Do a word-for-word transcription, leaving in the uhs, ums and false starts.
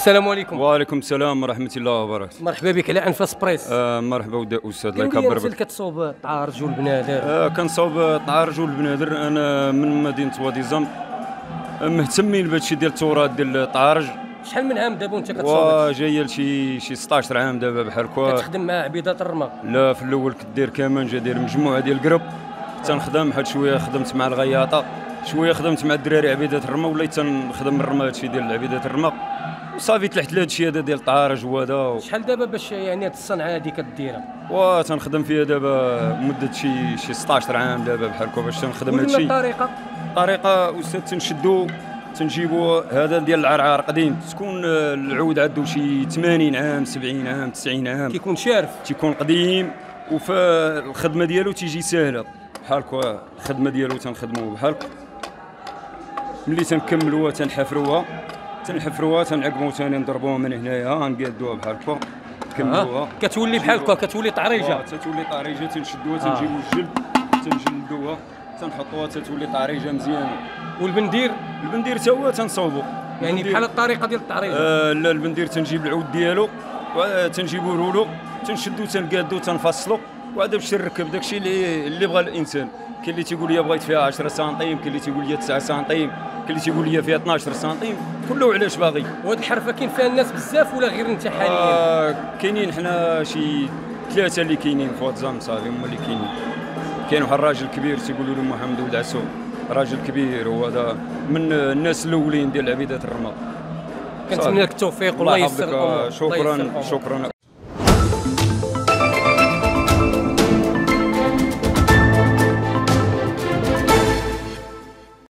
السلام عليكم. وعليكم السلام ورحمة الله وبركاته. مرحبا بك على انفاس بريس. آه مرحبا ود استاذ الله كيفاش يكبر انت بك. اللي كتصوب الطعارج والبنادر؟ آه كنصاوب الطعارج والبنادر، انا من مدينة وادي زمط، مهتمين بهذا الشيء ديال التراث ديال الطعارج. شحال من عام دابا وانت كتصوب؟ وجايه لشي شي ستطاش عام دابا بحال هكا. كتخدم مع عبيدات الرمى؟ لا، في الاول كنت داير كمانجه، داير مجموعه ديال القرب تنخدم، حد شويه خدمت مع الغياطه، شويه خدمت مع الدراري عبيدات الرمى، وليت تنخدم الرمى هادشي ديال عبيدات الرمى، وصافي تلحت لهذا الشيء هذا ديال الطعارج وهذا و... شحال دابا باش يعني هاد الصنعه هادي كديرها؟ وتنخدم فيها دابا مده شي شي ستطاش عام دابا بحال هكا باش تنخدم هذا الشيء. الطريقه الطريقه استاذ تنشدو تنجيبوا هذا ديال العرعار قديم، تكون العود عنده شي ثمانين عام سبعين عام تسعين عام، كيكون شارف، تيكون قديم، وفي الخدمه ديالو تيجي ساهله بحال هكا. الخدمه ديالو تنخدموه بحال هكا، ملي تنكملوها تنحفروها تنحفروها تنعقمو ثاني نضربوها من هنايا نقادوها بحال هكا نكملوها. آه. كتولي بحال هكا، كتولي طريجه. آه. تتولي طريجه، تنشدوها تنجيبو الجلد تنجلدوها تنحطوها تتولي طريجه مزيانه. والبندير؟ البندير تا هو تنصوبو يعني بحال الطريقه ديال الطريجه. آه لا، البندير تنجيب العود ديالو وتنجيبو رولو تنشدو تنقادو تنفصلو، وعاد باش نركب داكشي اللي اللي بغى الانسان. كاين اللي تيقول لي بغيت فيها عشرة سنتيم، كاين اللي تيقول لي تسعة سنتيم، كاين اللي تيقول لي فيها اثناش سنتيم، كله علاش باغي. وهاد الحرفه كاين فيها الناس بزاف ولا غير انت حاليا؟ آه كاينين حنا شي ثلاثه اللي كاينين في واد زمط، صافي هما اللي كاينين. كاين واحد الراجل كبير تيقولوا له محمد ولد عسو، راجل كبير وهذا من الناس الاولين ديال عبيدات الرمى. كنتمنى لك التوفيق والله ييسر الامور. شكرا شكرا.